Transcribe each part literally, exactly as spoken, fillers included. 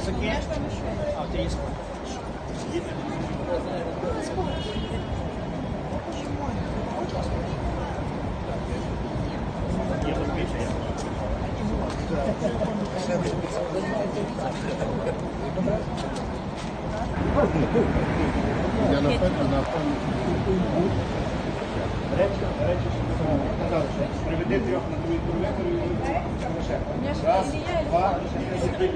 Рюкзаки? А, у тебя есть? Я на пам'ять. Приведи трьох на твою кілометрів. Раз, два, три.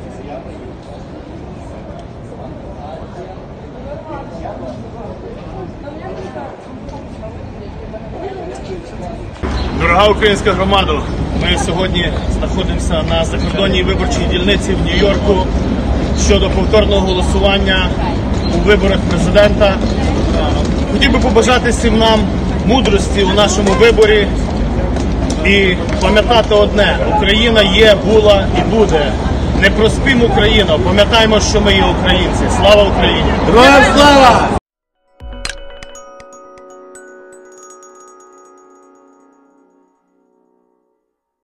Дорога українська громада, ми сьогодні знаходимося на закордонній виборчій дільниці в Нью-Йорку щодо повторного голосування у виборах президента. Хотів би побажати всім нам мудрості у нашому виборі і пам'ятати одне: Україна є, була і буде. Не проспім Україну, пам'ятаємо, що ми є українці. Слава Україні! Героям слава!